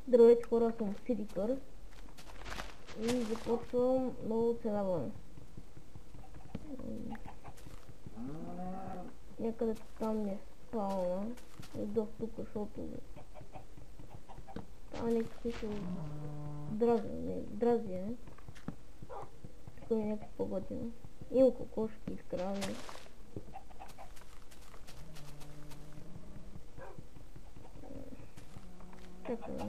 Здравейте хора, съм Сидикър и започвам ново оцеляване. Някъде там не е спална. Идох тук, защото там е някакви се дразия. Тук е някакво по-готино. Има кокошки, изкрави. Чакай.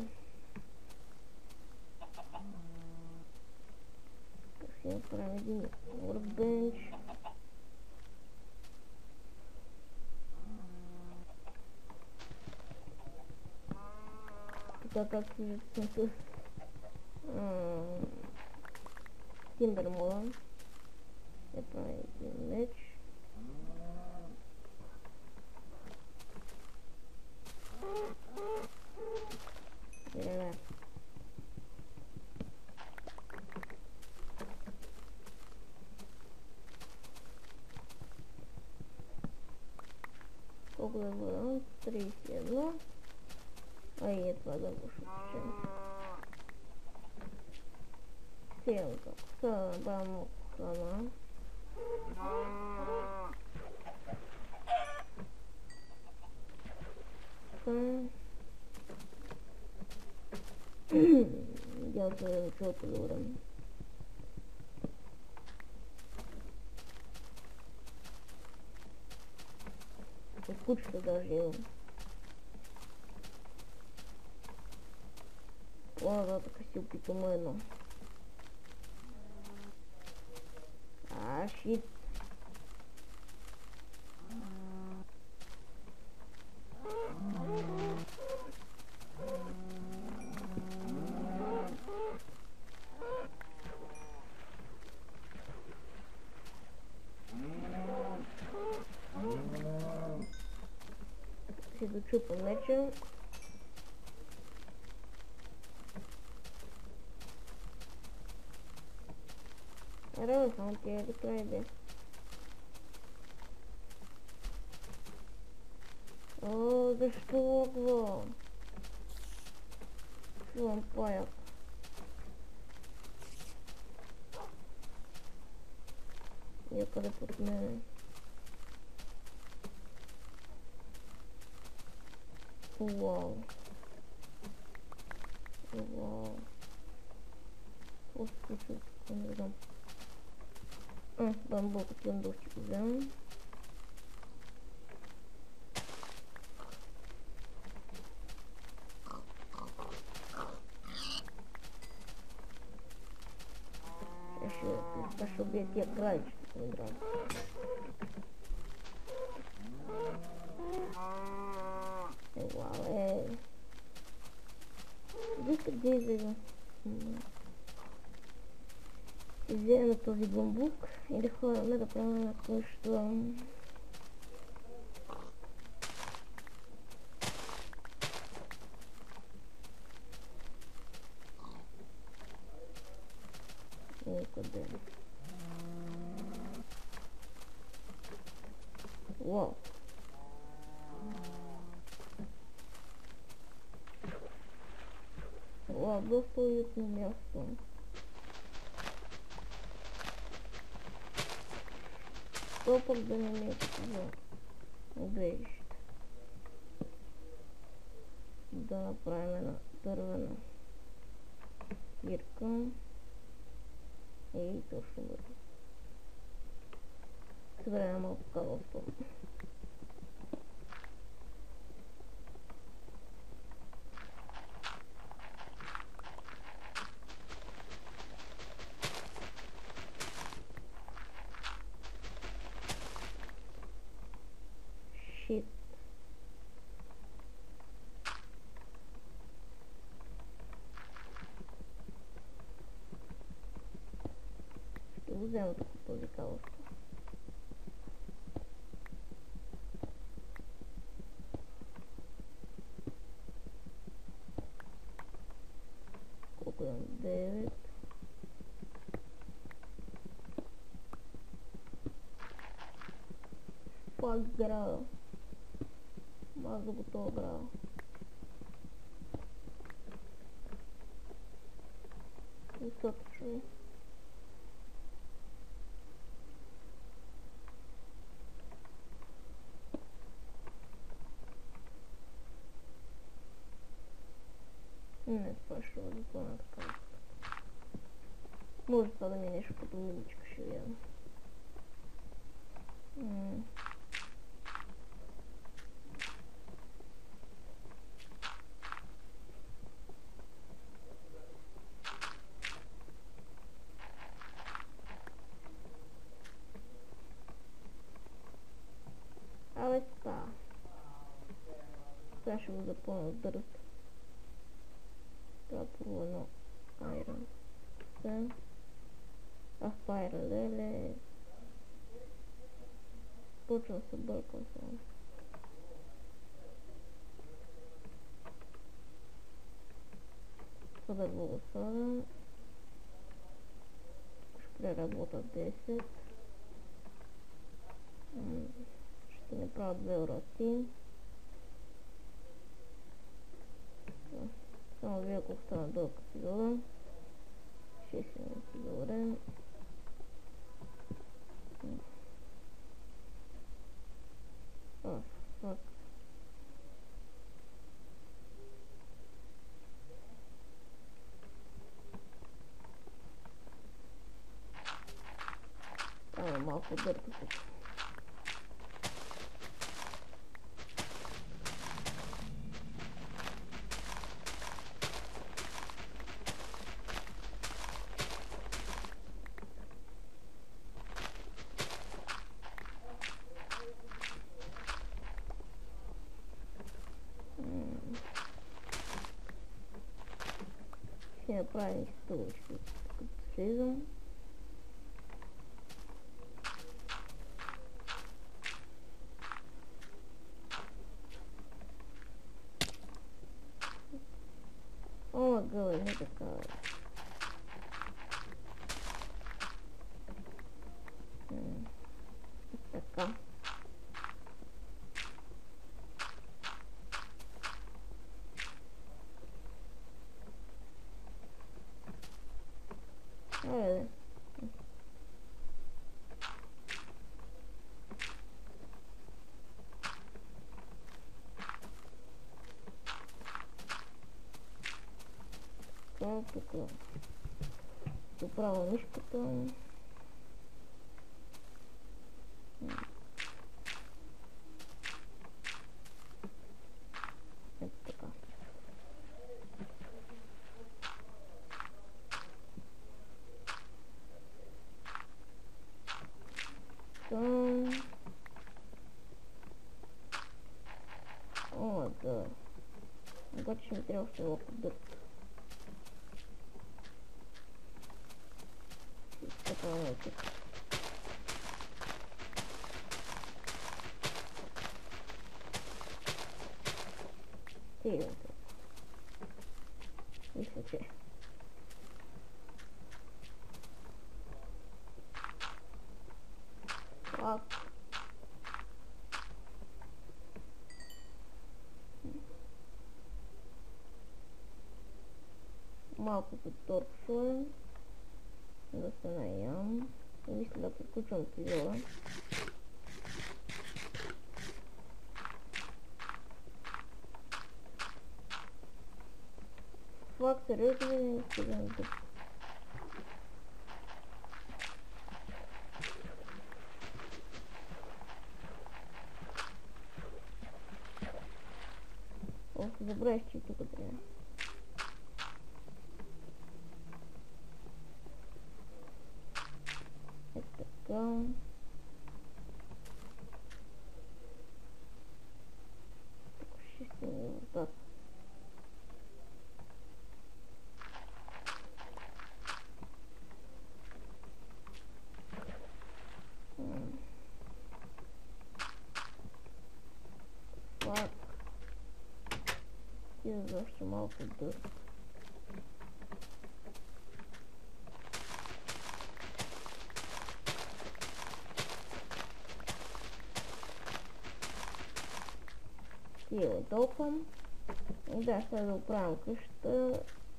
Ще направим един workbench. Така както виждате съм с Timber мода. Ще правим един меч. Колко да бъдам? 31. А и е това да го шутчем. Сега да набавям храна. Идеално се да чувате добре. От кучета даже имам. По-нататък си опитам едно. Шит. Си дочупам меча. Рано само тя да пройде. О, защо логва? Чувам паяк. Някъде под мене. Уау. Уау. Какво се случва тук? Не знам. Бамбук отивам да ще го вземам. Ще убия тия крави, ще ми драго. Вау, Виж къде излега. Излега на този бамбук и да ходим да правим на къща. Никъде. Вау. Вау, доста уютно място. То пък да не е такова убежище. Да направим една дървена кирка. И точно бъде. Съберем малко кабелство. Шит. Ще го взема тук този кабелство. Колко имам? 9. Пак града. Маза готова града. достатъчно. Не, това ще бъде плана така. Може това да ми е нещо като лудичка, ще видим. Абе ста. Сега ще го запълня с дърт. Това първо едно айрон. А файра, леле. Почвам се бъркам само. Това дърво го слагам. Ще преработа 10. Ще не правя 2 урати. Само вие колко стана дълъг епизода. 6 минути, добре. Фак. Малко дърта тук. Ще направим стълбички, като слизам. О, гъл, не така. Така. Айде. Тук доправя мишката. Ето така. О, да. Обаче ще ми трябва още локо дърт. Изкъпваме тук. Стига тук. Мисля, че так. Малко подторквам, да се наям. Мисля да приключвам епизода. Флаг сериозно и не стигам тук. О, добре, че тук трябва. Ето така. Тук ще се ми въртат. Флаг. И защо малко дърт. И я толквам. И да, сега да оправям къщата.